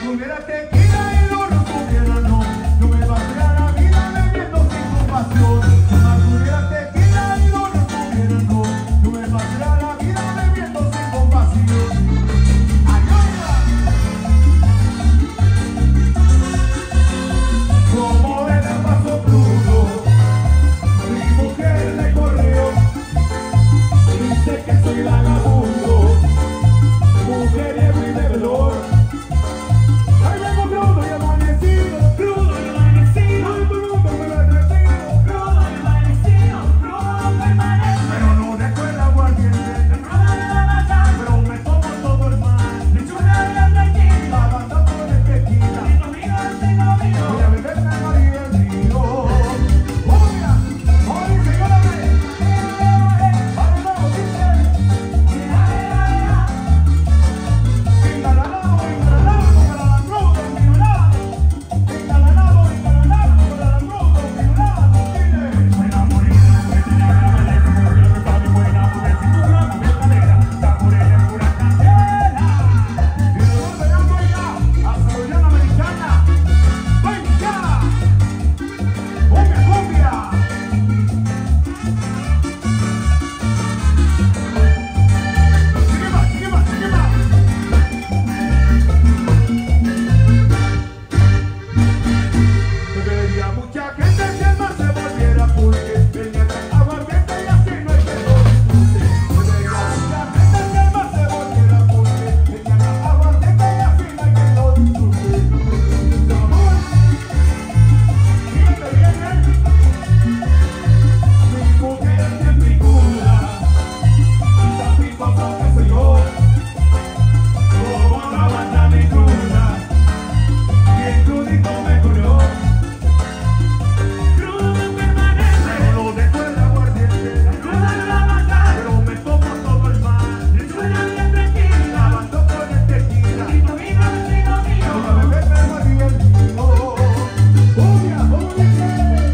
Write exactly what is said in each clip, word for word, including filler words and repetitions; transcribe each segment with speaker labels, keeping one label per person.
Speaker 1: tuviera tequila y no lo tuviera, no. Yo me pasaría la vida bebiendo sin compasión. Jamás tuviera tequila y no lo tuviera, no. Yo me pasaría la vida bebiendo sin compasión. ¡Ayuda! Como de la paso crudo, mi mujer me corrió. Dice que soy vagabundo, mujeriego y bebedor. Ay, vengo crudo y amanecido, crudo y amanecido. Ay, todo el mundo me lo ha retenido, crudo y amanecido, crudo permanece. Pero no dejo el aguardiente, la cruda de la batalla. Pero me tomo todo el mar, me chula y la tequila. La banda por el tequila, y conmigo tengo vino. Voy a beberme a María del Río. ¡Obvia! ¡Oye, señórame! ¡Vale, vamos, dice! Engalanado, engalanado, para la cruda, engalanado. Engalanado, engalanado, para la cruda, engalanado. Dile. Buena morena, me tenía la maleta, pero yo no sabe buena mujer, cintura, mujer cadera, esta morena es pura candela. Y nos vamos allá, a Saludán Americana. ¡Venga! ¡Cumbia, cumbia! Sigue más, sigue más, sigue más. Debería mucha gente que el mar se volviera porque venía tan aguardiente y así no hay que lo disfrute. Debería mucha gente que el mar se volviera porque venía tan aguardiente y así no hay que lo disfrute. Sabor, fíjate bien, ¿eh? Mi mujer es mi cura, y tan picoso que soy yo. Como no aguanta mi cruda, bien crudito me corrió. Crudo permanece, pero no dejo el aguardiente. La cruda no la mata, pero me tomo todo el mar. Me suena bien tranquila, lavando con el tequila. Y tu vino es vino mío. Voy a beberme María del Río. ¡Obvia, obvia!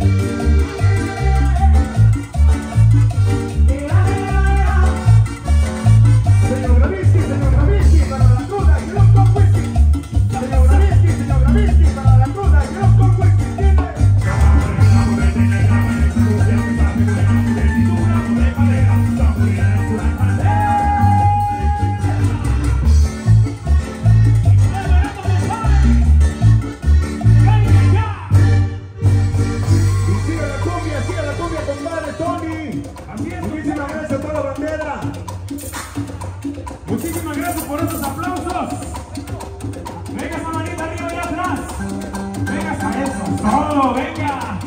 Speaker 1: Señor Gravinsky, señor Gravinsky, para la cruda y los con whisky. Señor Gravinsky, señor Gravinsky, para la cruda y los con whisky. Dime. Y sigue la cumbia, sigue la cumbia, compadre Tony. Muchísimas gracias a toda la bandera. Muchísimas gracias por esos aplausos. Venga esa manita arriba y atrás. Venga a eso. Todo, venga.